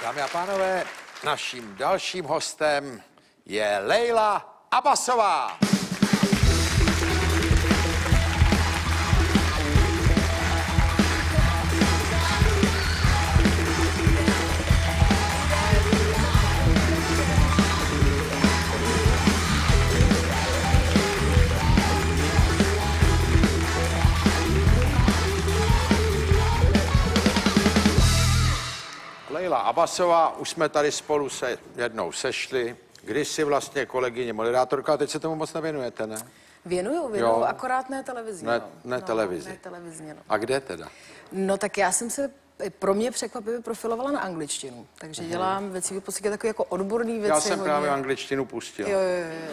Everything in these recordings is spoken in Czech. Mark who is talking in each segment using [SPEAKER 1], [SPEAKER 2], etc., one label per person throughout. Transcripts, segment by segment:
[SPEAKER 1] Dámy a pánové, naším dalším hostem je Lejla Abbasová. Lejla Abbasová, už jsme tady spolu se jednou sešli. Kdysi vlastně kolegyně moderátorka, a teď se tomu moc nevěnujete, ne?
[SPEAKER 2] Věnuju, akorát ne televizně.
[SPEAKER 1] Ne televizně.
[SPEAKER 2] Ne televizně, no.
[SPEAKER 1] A kde teda?
[SPEAKER 2] No tak já jsem se pro mě překvapivě profilovala na angličtinu, takže dělám věci, v podstatě takové jako odborný věci.
[SPEAKER 1] Já jsem
[SPEAKER 2] hodně.
[SPEAKER 1] právě angličtinu pustil.
[SPEAKER 2] Jo.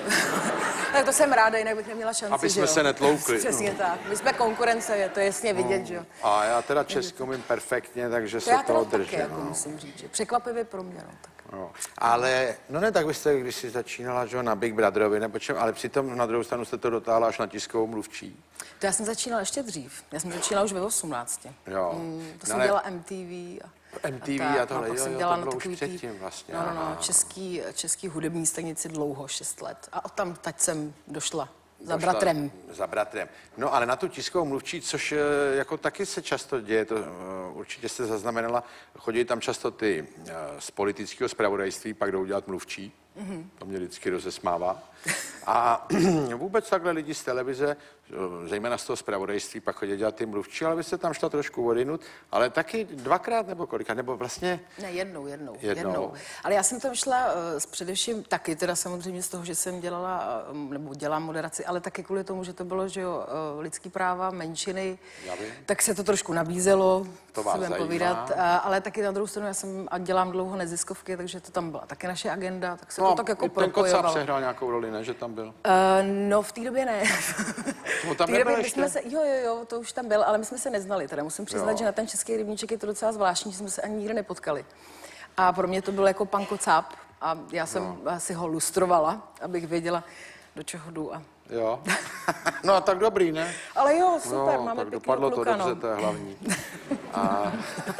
[SPEAKER 2] Tak to jsem ráda, jinak bych neměla šanci,
[SPEAKER 1] aby jsme se netloukli.
[SPEAKER 2] Přesně tak. My jsme konkurence, to je jasně vidět, že jo.
[SPEAKER 1] A já teda česky umím perfektně, takže
[SPEAKER 2] To
[SPEAKER 1] se
[SPEAKER 2] já
[SPEAKER 1] toho
[SPEAKER 2] teda
[SPEAKER 1] držím.
[SPEAKER 2] taky, jako musím říct, že překvapivě pro mě, no tak.
[SPEAKER 1] No. Ale, no ne, tak byste, když jsi začínala, že na Big Brotherovi, nebo čem, ale přitom na druhou stranu jste to dotáhla až na tiskovou mluvčí.
[SPEAKER 2] To já jsem začínala ještě dřív. Já jsem začínala už ve 18.
[SPEAKER 1] Jo.
[SPEAKER 2] To jsem dělala MTV
[SPEAKER 1] a tohle,
[SPEAKER 2] pak
[SPEAKER 1] jo,
[SPEAKER 2] jsem
[SPEAKER 1] to
[SPEAKER 2] dělala
[SPEAKER 1] bylo
[SPEAKER 2] na
[SPEAKER 1] už
[SPEAKER 2] takový
[SPEAKER 1] předtím vlastně.
[SPEAKER 2] No, český hudební stanici dlouho, 6 let. A tam teď jsem došla. Za bratrem.
[SPEAKER 1] Za bratrem. No ale na tu tiskovou mluvčí, což jako taky se často děje, to určitě jste zaznamenala, chodí tam často ty z politického zpravodajství, pak jdou dělat mluvčí. To mě vždycky rozesmává. A vůbec takhle lidi z televize, zejména z toho zpravodajství, pak chodí dělat ty mluvčí, ale vy jste tam šla trošku odinut, ale taky dvakrát nebo kolikrát, nebo vlastně...
[SPEAKER 2] Ne, jednou. Ale já jsem tam šla především taky, teda samozřejmě z toho, že jsem dělala, nebo dělám moderaci, ale taky kvůli tomu, že to bylo, že jo, lidský práva, menšiny, tak se to trošku nabízelo,
[SPEAKER 1] to vás zajímá.
[SPEAKER 2] Povídat, ale taky na druhou stranu já jsem a dělám dlouho neziskovky, takže to tam byla taky naše agenda, tak se to tak jako propojovalo.
[SPEAKER 1] Ten Kocáb sehrál nějakou roli, ne, že tam byl?
[SPEAKER 2] No, v té době ne.
[SPEAKER 1] No, tam nebyl ještě?
[SPEAKER 2] Jo, to už tam byl, ale my jsme se neznali. Teda musím přiznat, že na ten český rybníček je to docela zvláštní, že jsme se ani nikdy nepotkali. A pro mě to byl jako pan Kocáb a já jsem si ho lustrovala, abych věděla, do čeho jdu.
[SPEAKER 1] Jo. No a tak dobrý, ne?
[SPEAKER 2] Ale jo, super,
[SPEAKER 1] no,
[SPEAKER 2] máme
[SPEAKER 1] tak dopadlo
[SPEAKER 2] kluka,
[SPEAKER 1] to dobře, to je hlavní. A...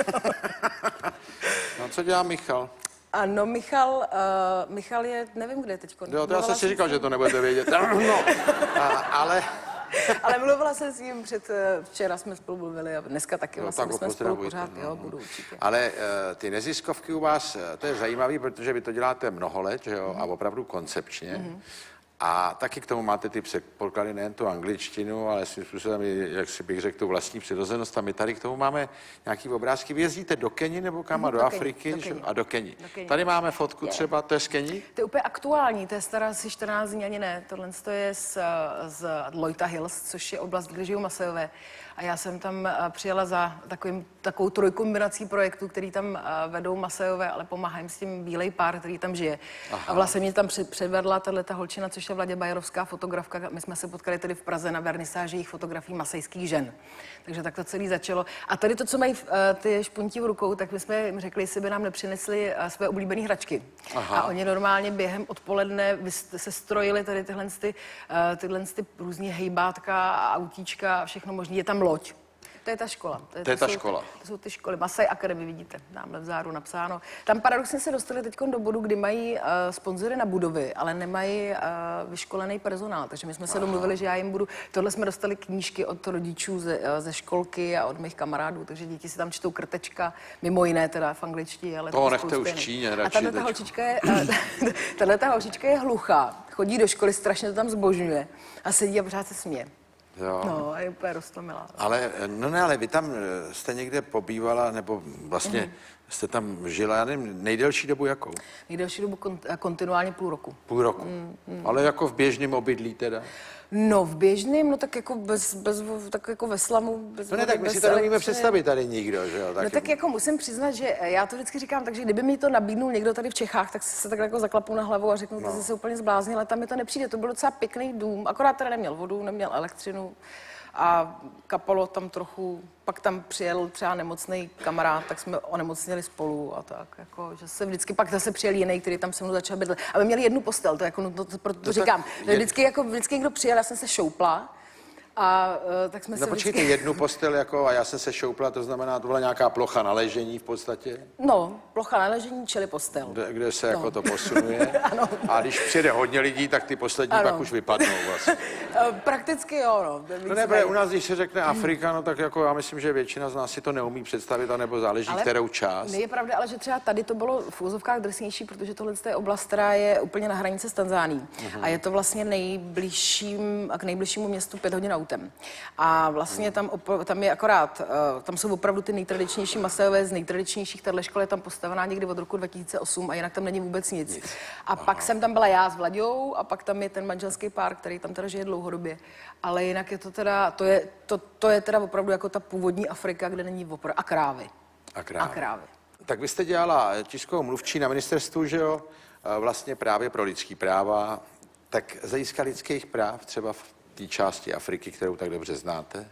[SPEAKER 1] No, co dělá Michal?
[SPEAKER 2] Ano, Michal je, nevím, kde je teď.
[SPEAKER 1] Jo, to já jsem si říkal, že to nebudete vědět. No, ale...
[SPEAKER 2] Ale mluvila jsem s ním včera jsme spolu mluvili a dneska taky vlastně
[SPEAKER 1] tak
[SPEAKER 2] jsme spolu pořád, jo, budu určitě.
[SPEAKER 1] Ale ty neziskovky u vás, to je zajímavé, protože vy to děláte mnoho let, že jo, a opravdu koncepčně. A taky k tomu máte ty předpoklady, nejen tu angličtinu, ale svým způsobem, jak si bych řekl, tu vlastní přirozenost. A my tady k tomu máme nějaký obrázky. Vy jezdíte do Keni nebo kam? Do Afriky? A do Keni. Tady máme fotku třeba, to je z Keni?
[SPEAKER 2] To je úplně aktuální, to je stará asi 14 dní, ani ne. Tohle je z Loita Hills, což je oblast, kde žijou Masajové. A já jsem tam přijela za takovou trojkombinací projektů, který tam vedou Masajové, ale pomáhají s tím bílej pár, který tam žije. Aha. A vlastně mě tam předvedla tato holčina, což je Vladě Bajerovská fotografka. My jsme se potkali tady v Praze na vernisáži jejich fotografií masajských žen. Takže tak to celé začalo. A tady to, co mají ty špunti v rukou, tak my jsme jim řekli, jestli by nám nepřinesli své oblíbené hračky. Aha. A oni normálně během odpoledne se strojili tady tyhle různý hejbátka a autíčka a všechno možné. Je tam loď. To je ta škola.
[SPEAKER 1] To je ta škola.
[SPEAKER 2] To jsou ty školy. Masai Academy, vidíte, tamhle vzadu napsáno. Tam paradoxně se dostali teď do bodu, kdy mají sponzory na budovy, ale nemají vyškolený personál. Takže my jsme se domluvili, že já jim budu... Tohle jsme dostali knížky od rodičů ze školky a od mých kamarádů, takže děti si tam čtou krtečka, mimo jiné teda v angličtině, ale...
[SPEAKER 1] To nechte už Číně radši.
[SPEAKER 2] A tato holčička je hluchá, chodí do školy, strašně to tam zbožňuje a sedí a pořád se směje.
[SPEAKER 1] Jo.
[SPEAKER 2] No, a je úplně roztomilá.
[SPEAKER 1] Ale vy tam jste někde pobývala, nebo vlastně jste tam žila, já nevím, nejdelší dobu jakou?
[SPEAKER 2] Nejdelší dobu kontinuálně půl roku.
[SPEAKER 1] Půl roku. Ale jako v běžném obydlí teda?
[SPEAKER 2] No, v běžném, no tak jako tak jako ve slamu, bez
[SPEAKER 1] no ne,
[SPEAKER 2] vody,
[SPEAKER 1] tak my si to nevíme představit tady nikdo, že jo?
[SPEAKER 2] No tak jako musím přiznat, že já to vždycky říkám, takže kdyby mi to nabídnul někdo tady v Čechách, tak se tak jako zaklapu na hlavu a řeknu, že se úplně zbláznil, ale tam mi to nepřijde, to byl docela pěkný dům, akorát teda neměl vodu, neměl elektřinu a kapalo tam trochu, pak tam přijel třeba nemocný kamarád, tak jsme onemocněli spolu a tak, jako, že se vždycky pak zase přijel jiný, který tam se mnou začal bydlet. A my měli jednu postel, to jako, no, to říkám, že vždycky někdo přijel, já jsem se šoupla A tak jsme
[SPEAKER 1] No
[SPEAKER 2] se
[SPEAKER 1] počkejte, jednu postel jako, a já jsem se šoupla, to znamená, to byla nějaká plocha na ležení v podstatě?
[SPEAKER 2] No, plocha na ležení, čili postel.
[SPEAKER 1] Kde se jako to posunuje.
[SPEAKER 2] Ano.
[SPEAKER 1] A když přijede hodně lidí, tak ty poslední
[SPEAKER 2] Ano.
[SPEAKER 1] pak už vypadnou vlastně.
[SPEAKER 2] Prakticky jo, no.
[SPEAKER 1] No ne, u nás, když se řekne Afrika, no tak jako já myslím, že většina z nás si to neumí představit, anebo záleží,
[SPEAKER 2] Ale
[SPEAKER 1] kterou část.
[SPEAKER 2] je pravda, ale že třeba tady to bylo v úzovkách drsnější, protože tohle je oblast, která je úplně na hranici s Tanzánií. A je to vlastně k nejbližšímu městu 5 hodin autem. A vlastně tam je akorát, tam jsou opravdu ty nejtradičnější masajové z nejtradičnějších. Tahle škola je tam postavená někdy od roku 2008 a jinak tam není vůbec nic. A pak jsem tam byla já s Vlaďou a pak tam je ten manželský pár, který tam teda žije dlouhodobě. Ale jinak je to teda, to je teda opravdu jako ta původní Afrika, kde není opravdu a krávy.
[SPEAKER 1] A krávy.
[SPEAKER 2] A krávy.
[SPEAKER 1] Tak vy jste dělala tiskovou mluvčí na ministerstvu, že jo? Vlastně právě pro lidský práva. Tak z hlediska lidských práv třeba v té části Afriky, kterou tak dobře znáte?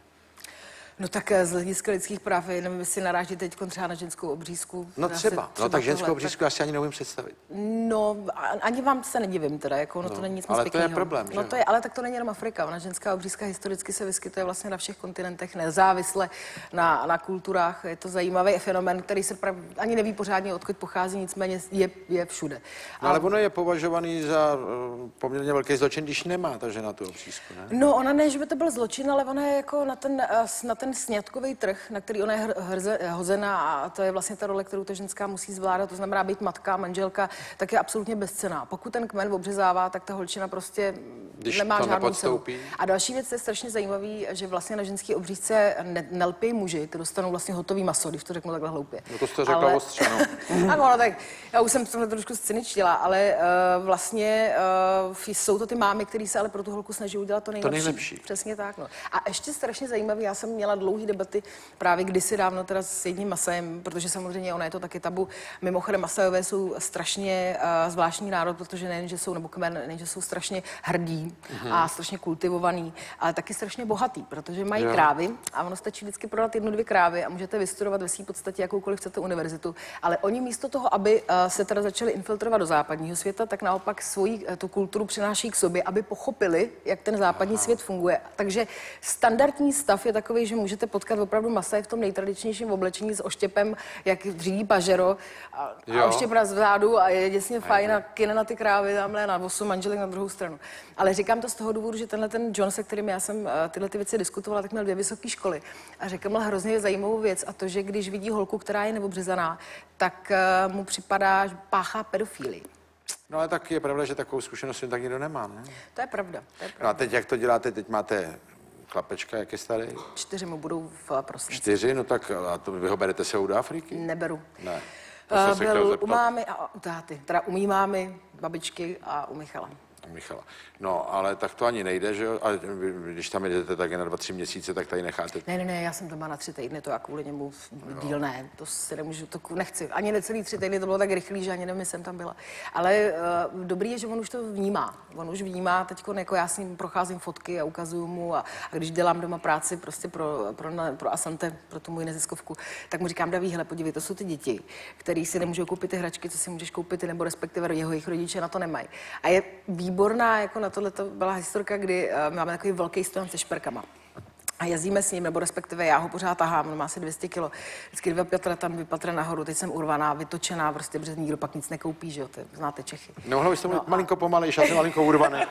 [SPEAKER 2] No tak z hlediska lidských práv, nevím, jestli naráží teď třeba na ženskou obřízku.
[SPEAKER 1] No třeba tak ženskou obřízku já si ani neumím představit.
[SPEAKER 2] No, ani vám se nedivím teda, jako to není nic moc
[SPEAKER 1] ale
[SPEAKER 2] pěknýho.
[SPEAKER 1] to je problém, že?
[SPEAKER 2] No to je, ale tak to není jenom Afrika, ona ženská obřízka historicky se vyskytuje vlastně na všech kontinentech, nezávisle na kulturách, je to zajímavý fenomén, který se ani neví pořádně, odkud pochází, nicméně je všude.
[SPEAKER 1] No, ale ono je považovaný za poměrně velký zločin, když nemá ta žena tu obřízku, ne?
[SPEAKER 2] No, ona ne, že by to byl zločin, ale ona je jako na ten sňatkový trh, na který ona je hozená a to je vlastně ta role, kterou ta ženská musí zvládat, to znamená být matka, manželka, tak je absolutně bezcenná. Pokud ten kmen obřezává, tak ta holčina prostě nemá žádnou cenu. A další věc je strašně zajímavý, že vlastně na ženské obřízce nelpí muži, ty dostanou vlastně hotový maso, když to řeknu takhle hloupě.
[SPEAKER 1] No to jste řekla ostře, no.
[SPEAKER 2] Ano, tak já už jsem tohle trošku scéničtila, ale vlastně jsou to ty mámy, které se ale pro tu holku snaží udělat to nejlepší. Přesně tak, no. A ještě strašně zajímavý, já jsem měla dlouhý debaty právě kdysi dávno teda s jedním masajem, protože samozřejmě ono je to taky tabu. Mimochodem masajové jsou strašně zvláštní národ, protože nejen, že jsou, nebo kmen, nejen, že jsou strašně hrdí a strašně kultivovaný, ale taky strašně bohatý, protože mají krávy a ono stačí vždycky prodat 1-2 krávy a můžete vystudovat ve své podstatě jakoukoliv chcete univerzitu. Ale oni místo toho, aby se teda začali infiltrovat do západního světa, tak naopak svoji tu kulturu přináší k sobě, aby pochopili, jak ten západní svět funguje. Takže standardní stav je takový, že můžete potkat opravdu masaje v tom nejtradičnějším oblečení s oštěpem, jak řídí pažero a oštěp na zádu a je děsně fajn a kine na ty krávy tamhle na 8 manželek na druhou stranu. Ale říkám to z toho důvodu, že ten John, se kterým já jsem tyhle ty věci diskutovala, tak měl 2 vysoké školy a řekl mi hrozně zajímavou věc a to, že když vidí holku, která je neobřezaná, tak mu připadá, že páchá pedofílii.
[SPEAKER 1] No ale tak je pravda, že takovou zkušenost tak nikdo nemá, ne?
[SPEAKER 2] To je pravda.
[SPEAKER 1] No a teď jak to děláte? Teď máte chlapečka, jak je starý?
[SPEAKER 2] 4 mu budou v prosinci.
[SPEAKER 1] 4? No tak a to vy ho berete sebou do Afriky?
[SPEAKER 2] Neberu.
[SPEAKER 1] Ne.
[SPEAKER 2] Byl u mámy a u táty. Teda u mý mámy, babičky a u Michala.
[SPEAKER 1] Michala. No, ale tak to ani nejde, že jo? A když tam jdete tak na 2-3 měsíce, tak tady necháte...
[SPEAKER 2] Ne, já jsem doma na 3 týdny, to já kvůli němu díl ne, to si nemůžu, to nechci. Ani necelý 3 týdny, to bylo tak rychlý, že ani nevím, jsem tam byla. Ale dobrý je, že on už to vnímá. On už vnímá, teď jako já s ním procházím fotky a ukazuju mu a když dělám doma práci prostě pro Asante, pro tu moji neziskovku, tak mu říkám, Daví, hele, podívej, to jsou ty děti, který si nemůžou koupit ty hračky, co si můžeš koupit, nebo respektive jejich rodiče na to nemají. A je výborná, jako na tohle to byla historka, kdy máme takový velký stojan se šperkama. A jezdíme s ním, nebo respektive já ho pořád tahám, on má asi 200 kilo. Vždycky 2 patra tam, 2 patra nahoru, teď jsem urvaná, vytočená, prostě, protože nikdo pak nic nekoupí, že jo, znáte Čechy.
[SPEAKER 1] No, hlavně jsem malinko pomalejší, já jsem malinko urvané.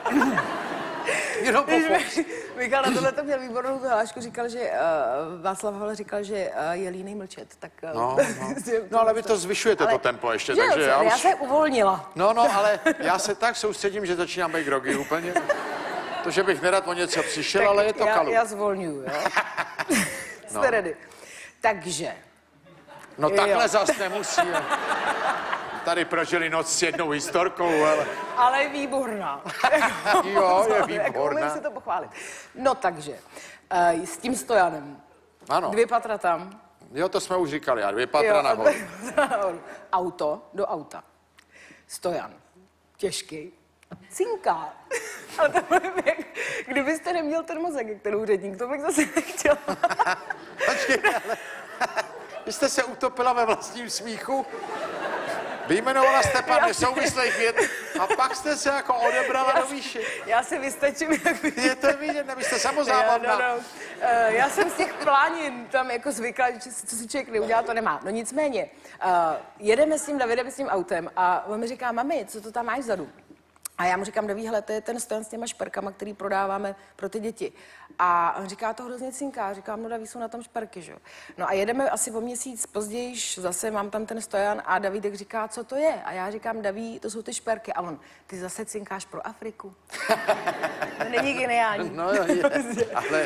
[SPEAKER 2] Michal na tohle to měl výbornou hlášku, říkal, že Václav Havel říkal, že je línej mlčet, tak...
[SPEAKER 1] No, ale vy to zvyšujete, to tempo ještě, takže
[SPEAKER 2] já se uvolnila.
[SPEAKER 1] No, ale já se tak soustředím, že začínám být grogy úplně. To, že bych nerad o něco přišel, tak ale je to kalu.
[SPEAKER 2] Já zvolňuju, jo? Jste ready. Takže...
[SPEAKER 1] No takhle zas nemusí. Tady prožili noc s jednou historkou, ale...
[SPEAKER 2] Ale je výborná.
[SPEAKER 1] Jo, je výborná.
[SPEAKER 2] Umím si to pochválit. No takže, s tím stojanem.
[SPEAKER 1] Ano.
[SPEAKER 2] 2 patra tam.
[SPEAKER 1] Jo, to jsme už říkali, a 2 patra nahoru.
[SPEAKER 2] Auto do auta. Stojan. Těžký. Cinká. Ale to kdybyste neměl ten mozek, jak ten úředník, to bych zase nechtěla.
[SPEAKER 1] Počkej, ale... Vy jste se utopila ve vlastním smíchu? Vyjmenovala jste pár nesouvislých vět a pak jste se jako odebrala do výše.
[SPEAKER 2] Já si vystačím, jak vy.
[SPEAKER 1] Je to vidět, nebyste samozábavná.
[SPEAKER 2] Já jsem z těch plánin tam jako zvykla, že co si člověk neudělá, to nemá. No nicméně, jedeme s tím Davidem, s tím autem a on mi říká, mami, co to tam máš vzadu? A já mu říkám, Daví, hele, to je ten stojan s těma šperkama, který prodáváme pro ty děti. A on říká, to hrozně cinká. Říkám, no Daví, jsou na tom šperky, že jo. No a jedeme asi o měsíc později, zase mám tam ten stojan a Davídek říká, co to je? A já říkám, Daví, to jsou ty šperky. A on, ty zase cinkáš pro Afriku. To není geniální.
[SPEAKER 1] No jo, je, ale...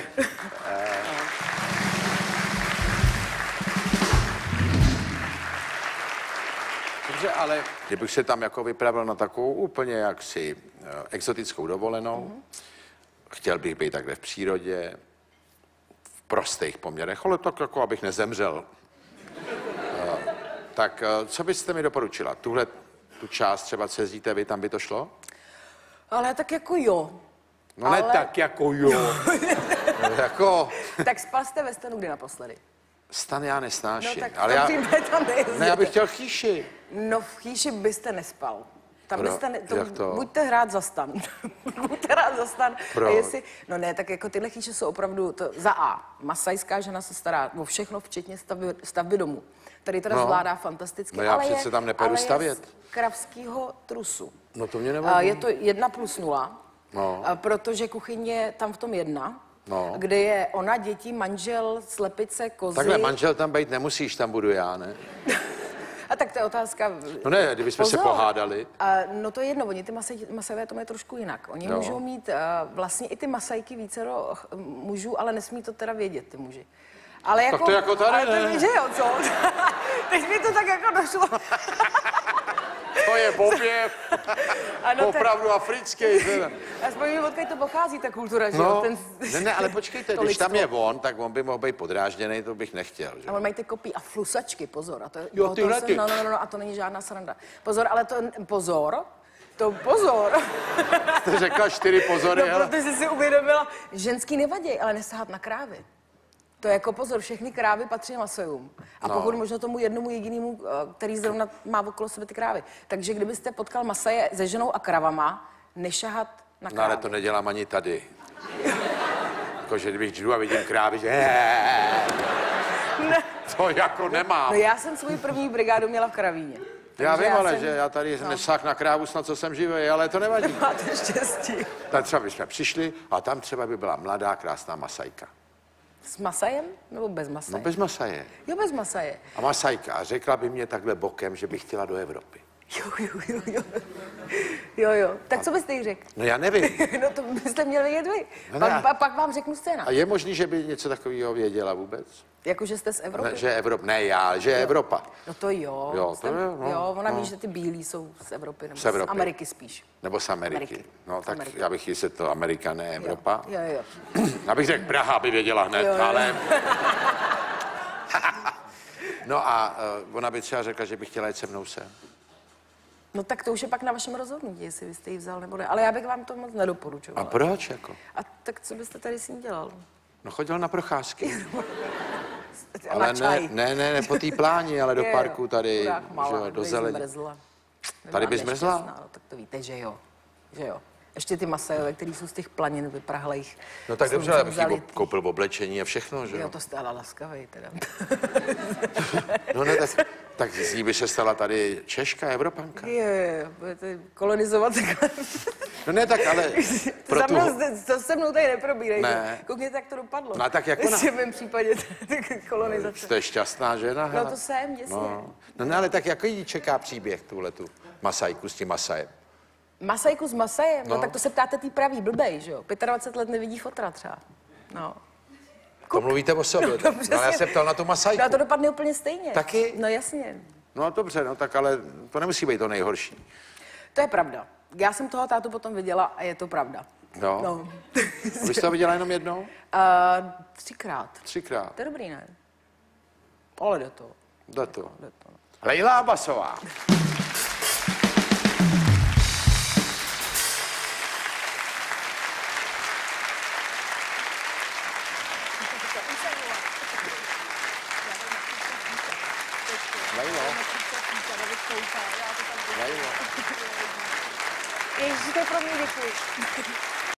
[SPEAKER 1] Dobře, ale kdybych se tam jako vypravil na takovou úplně jaksi exotickou dovolenou, chtěl bych být takhle v přírodě, v prostých poměrech, ale tak jako abych nezemřel. Tak co byste mi doporučila? Tu část třeba jezdíte vy, tam by to šlo?
[SPEAKER 2] Ale tak jako jo.
[SPEAKER 1] No ale... ne tak jako jo. Jako...
[SPEAKER 2] Tak spal jste ve stanu kdy naposledy?
[SPEAKER 1] Stan já nesnáším.
[SPEAKER 2] No tak
[SPEAKER 1] ale já...
[SPEAKER 2] tam
[SPEAKER 1] ne, já bych chtěl chýši.
[SPEAKER 2] No v chýši byste nespal. Tam
[SPEAKER 1] Pro,
[SPEAKER 2] byste,
[SPEAKER 1] to...
[SPEAKER 2] buďte hrát za stan. Buďte hrát za stan.
[SPEAKER 1] Pro.
[SPEAKER 2] A jestli, no ne, tak jako tyhle chýše jsou opravdu, za A, masajská žena se stará o všechno, včetně stavby domů. Tady teda zvládá fantasticky,
[SPEAKER 1] no já
[SPEAKER 2] ale
[SPEAKER 1] přece tam nepůjdu stavět.
[SPEAKER 2] Z kravskýho trusu.
[SPEAKER 1] No to mě nevadí.
[SPEAKER 2] Je to 1+0, protože kuchyně tam v tom 1. No. Kde je ona, děti, manžel, slepice, kozy.
[SPEAKER 1] Takhle manžel tam být nemusíš, tam budu já, ne?
[SPEAKER 2] A tak to je otázka.
[SPEAKER 1] No ne, kdybychom se pohádali.
[SPEAKER 2] No to je jedno, oni ty masajové to mají trošku jinak. Oni můžou mít vlastně i ty masajky vícero mužů, ale nesmí to teda vědět, ty muži. Ale jako,
[SPEAKER 1] tak to jako tady,
[SPEAKER 2] ale
[SPEAKER 1] ne?
[SPEAKER 2] Že jo, co? Teď mi to tak jako došlo.
[SPEAKER 1] To je objev. Opravdu africký.
[SPEAKER 2] Aspoň mi odkud to pochází, ta kultura, že
[SPEAKER 1] no,
[SPEAKER 2] jo?
[SPEAKER 1] Ne, ale počkejte, když tam je on, tak on by mohl být podrážděný, to bych nechtěl. Že?
[SPEAKER 2] A on mají ty kopí a flusačky, pozor. A to,
[SPEAKER 1] jo, tyhle ty.
[SPEAKER 2] No, a to není žádná sranda. Pozor, ale to, pozor.
[SPEAKER 1] Jste řekla 4 pozory,
[SPEAKER 2] no, protože jsi si uvědomila, ženský nevadí, ale nesahat na krávy. To je jako pozor, všechny krávy patří masojům. A pokud možno tomu jednomu jedinému, který zrovna má okolo sebe ty krávy. Takže kdybyste potkal masaje se ženou a kravama, nešahat na krávy.
[SPEAKER 1] No ale to nedělám ani tady. Jakože když jdu a vidím krávy, že...
[SPEAKER 2] Ne.
[SPEAKER 1] To jako nemám.
[SPEAKER 2] No já jsem svou první brigádu měla v Kravíně.
[SPEAKER 1] Já vím, ale že já tady nesáh na krávu, snad co jsem živý, ale to nevadí.
[SPEAKER 2] Máte štěstí.
[SPEAKER 1] Tak třeba bychom přišli a tam třeba by byla mladá, krásná masajka.
[SPEAKER 2] S masajem nebo bez masaje?
[SPEAKER 1] No bez masaje.
[SPEAKER 2] Jo, bez masaje.
[SPEAKER 1] A masajka. A řekla by mě takhle bokem, že bych chtěla do Evropy.
[SPEAKER 2] Jo. Tak co byste jí řekl?
[SPEAKER 1] No já nevím.
[SPEAKER 2] No to byste měli vědět vy.
[SPEAKER 1] No
[SPEAKER 2] pak vám řeknu scéna.
[SPEAKER 1] A je možný, že by něco takového věděla vůbec?
[SPEAKER 2] Jako, že jste z Evropy?
[SPEAKER 1] Ne, že Evropa, ne já, že Evropa.
[SPEAKER 2] No to jo. Jo, ona ví, že ty bílí jsou z Evropy, nebo z Ameriky spíš.
[SPEAKER 1] Nebo z Ameriky. No tak já bych jí se to Amerika, ne Evropa.
[SPEAKER 2] Jo.
[SPEAKER 1] Abych řekl Praha, by věděla hned, ale... No a ona by třeba řekla, že by chtěla jít se mnou sem.
[SPEAKER 2] No tak to už je pak na vašem rozhodnutí, jestli byste ji vzal nebo ne. Ale já bych vám to moc nedoporučovala.
[SPEAKER 1] A proč jako?
[SPEAKER 2] A tak co byste tady s ní dělal?
[SPEAKER 1] No chodil na procházky.
[SPEAKER 2] Ale
[SPEAKER 1] ne, po té pláni, ale do parku tady,
[SPEAKER 2] malá,
[SPEAKER 1] do zeleně. Tady by zmrzla?
[SPEAKER 2] No, tak to víte, že jo. Ještě ty masajové, které jsou z těch planin vyprahlejch.
[SPEAKER 1] No tak dobře, ale bych jí koupil oblečení a všechno, že jo?
[SPEAKER 2] Jo, to jste ale laskavej teda.
[SPEAKER 1] No ne, tak z ní by se stala tady Češka, Evropanka.
[SPEAKER 2] Jo, budete kolonizovat takhle.
[SPEAKER 1] No ne, tak ale...
[SPEAKER 2] To se mnou tady neprobírej.
[SPEAKER 1] Ne.
[SPEAKER 2] Koukněte, jak to dopadlo.
[SPEAKER 1] No tak jako
[SPEAKER 2] v mém případě kolonizace.
[SPEAKER 1] Jste šťastná žena?
[SPEAKER 2] No to jsem, jasně.
[SPEAKER 1] No ale tak jako jí čeká příběh tuhletu masajku s tím masajem?
[SPEAKER 2] Masajku s masajem? No tak to se ptáte tý pravý blbej, že jo? 25 let nevidí fotra třeba. No.
[SPEAKER 1] To mluvíte o sobě. No, ale já se ptal na tu masajku.
[SPEAKER 2] No to dopadne úplně stejně.
[SPEAKER 1] Taky?
[SPEAKER 2] No jasně.
[SPEAKER 1] No dobře, no tak ale to nemusí být to nejhorší.
[SPEAKER 2] To je pravda. Já jsem toho tátu potom viděla a je to pravda.
[SPEAKER 1] No. A vy jste to viděla jenom jednou?
[SPEAKER 2] 3krát.
[SPEAKER 1] 3krát.
[SPEAKER 2] To je dobrý, ne? Ale jde to.
[SPEAKER 1] Jde to. Lejla Abbasová. Nejlo. Nejlo.
[SPEAKER 2] Ježiš, to je pro mě, děkuji.